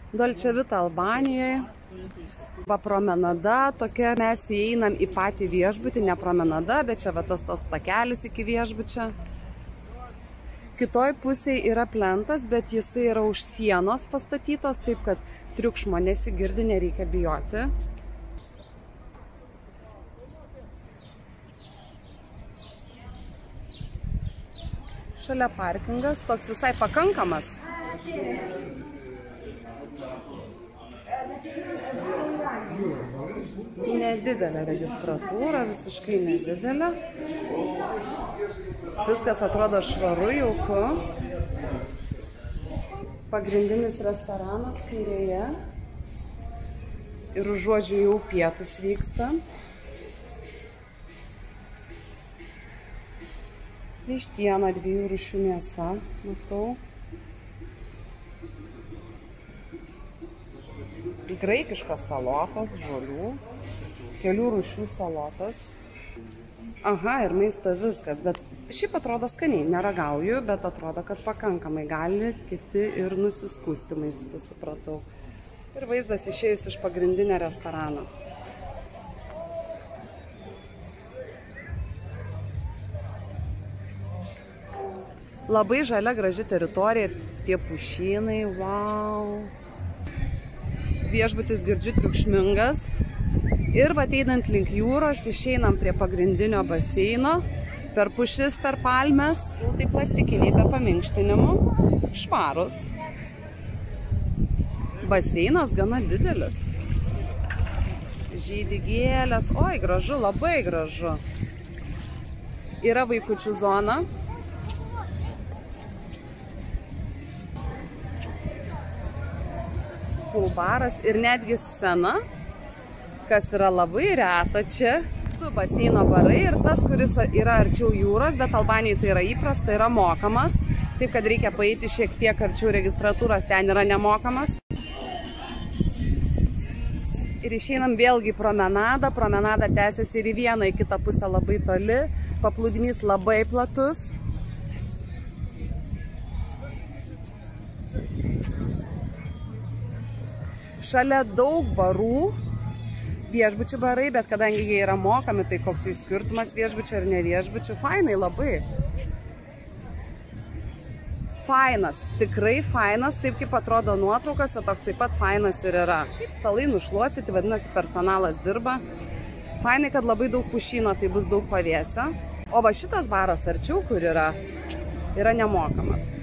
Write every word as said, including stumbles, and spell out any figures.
Dolce Vita Albanijoje. Va promenada, tokia mes įeinam į patį viešbutį, ne promenada, bet čia va tas tas takelis iki viešbučio. Kitoj pusėje yra plentas, bet jisai yra už sienos pastatytos, taip kad triukšmo nesigirdi, nereikia bijoti. Šalia parkingas, toks visai pakankamas. Nedidelė registratūra, visiškai nedidelė. Viskas atrodo švaru, jauku. Pagrindinis restoranas kairėje. Ir užuodžiu jau pietus vyksta. Vištiena, dviejų rūšių mėsa, matau. Graikiškos salotos, žolių, kelių rūšių salotas. Aha, ir maista viskas, bet šiaip atrodo skaniai, neragauju, bet atrodo, kad pakankamai gali kiti ir nusiskūsti maistu, supratau. Ir vaizdas išėjus iš pagrindinio restorano. Labai žalia, graži teritorija ir tie pušynai, wow. Viešbutis girdžiu triukšmingas. Ir va ateinant link jūros, išeinam prie pagrindinio baseino. Per pušis, per palmes. Tai plastikiniai be paminkštinimų. Švarus. Baseinas gana didelis. Žydi gėlės. Oi, gražu, labai gražu. Yra vaikučių zona. Baras ir netgi scena, kas yra labai reta čia. Du baseino barai ir tas, kuris yra arčiau jūros, bet Albanijai tai yra įprasta, yra mokamas. Taip, kad reikia paeiti šiek tiek arčiau registratūros, ten yra nemokamas. Ir išeinam vėlgi į promenadą. Promenada tęsiasi ir į vieną, į kitą pusę labai toli. Paplūdimys labai platus. Šalia daug barų, viešbučių barai, bet kadangi jie yra mokami, tai koks jų skirtumas viešbučio ir ne viešbučių. Fainai labai. Fainas, tikrai fainas, taip kaip atrodo nuotraukose, toks taip pat fainas ir yra. Šiaip stalai nušluostyti, vadinasi, personalas dirba. Fainai, kad labai daug pušyno, tai bus daug pavėsio. O va šitas baras arčiau, kur yra, yra nemokamas.